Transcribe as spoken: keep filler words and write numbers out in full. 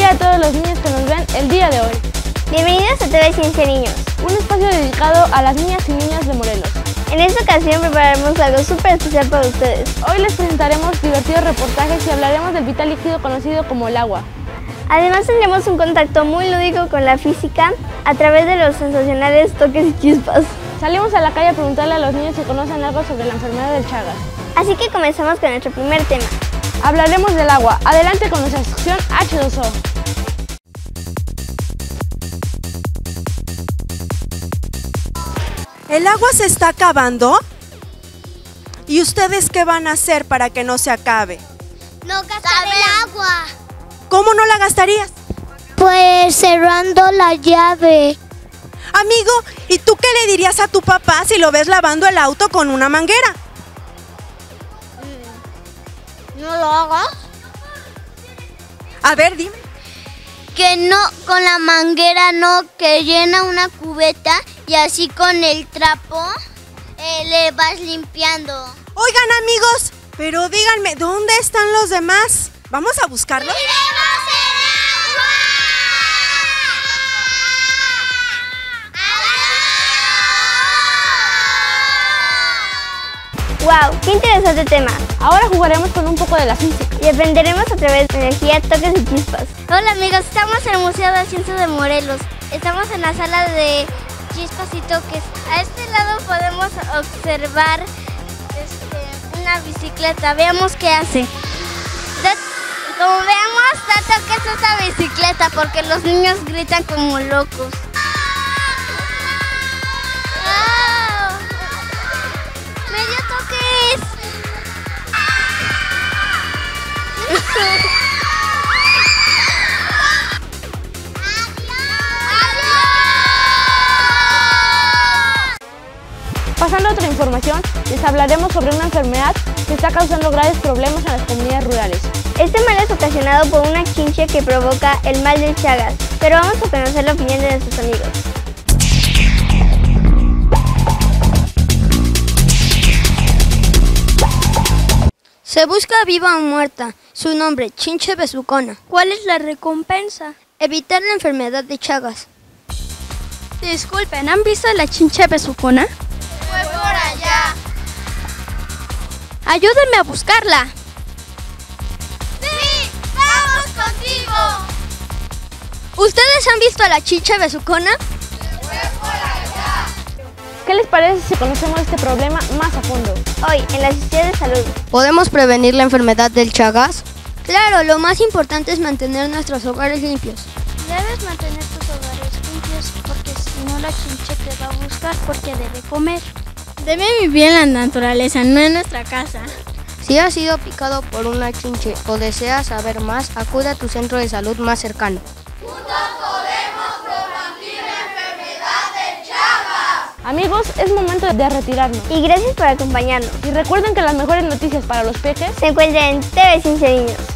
día a todos los niños que nos ven el día de hoy. Bienvenidos a T V Ciencia Niños, un espacio dedicado a las niñas y niños de Morelos. En esta ocasión prepararemos algo súper especial para ustedes. Hoy les presentaremos divertidos reportajes y hablaremos del vital líquido conocido como el agua. Además tendremos un contacto muy lúdico con la física a través de los sensacionales toques y chispas. Salimos a la calle a preguntarle a los niños si conocen algo sobre la enfermedad del Chagas. Así que comenzamos con nuestro primer tema. Hablaremos del agua. Adelante con nuestra sección H dos O. ¿El agua se está acabando? ¿Y ustedes qué van a hacer para que no se acabe? No gastar el agua. ¿Cómo no la gastarías? Pues cerrando la llave. Amigo, ¿y tú qué le dirías a tu papá si lo ves lavando el auto con una manguera? ¿No lo hagas? A ver, dime. Que no, con la manguera no, que llena una cubeta y así con el trapo eh, le vas limpiando. Oigan, amigos, pero díganme, ¿dónde están los demás? ¿Vamos a buscarlos? ¡Tiremos el agua! ¡Wow! ¡Qué interesante tema! Ahora jugaremos con un poco de la física y aprenderemos a través de energía, toques y chispas. Hola amigos, estamos en el Museo de Ciencias de Morelos. Estamos en la sala de chispas y toques. A este lado podemos observar este, una bicicleta. Veamos qué hace. Da, como veamos, da toques esta bicicleta porque los niños gritan como locos. ¡Oh! ¡Me dio toques! Pasando a otra información, les hablaremos sobre una enfermedad que está causando graves problemas en las comunidades rurales. Este mal es ocasionado por una chinche que provoca el mal del Chagas, pero vamos a conocer la opinión de nuestros amigos. Se busca viva o muerta. Su nombre, chinche besucona. ¿Cuál es la recompensa? Evitar la enfermedad de Chagas. Disculpen, ¿han visto la chinche besucona? Fue por allá. Ayúdenme a buscarla. ¡Sí! ¡Vamos contigo! ¿Ustedes han visto a la chinche besucona? Fue por allá. ¿Qué les parece si conocemos este problema más a fondo? Hoy, en la sección de salud. ¿Podemos prevenir la enfermedad del Chagas? Claro, lo más importante es mantener nuestros hogares limpios. Debes mantener tus hogares limpios porque si no la chinche te va a buscar porque debe comer. Debe vivir en la naturaleza, no en nuestra casa. Si has sido picado por una chinche o deseas saber más, acude a tu centro de salud más cercano. Amigos, es momento de retirarnos. Y gracias por acompañarnos. Y recuerden que las mejores noticias para los peques se encuentran en T V Ciencia Niños.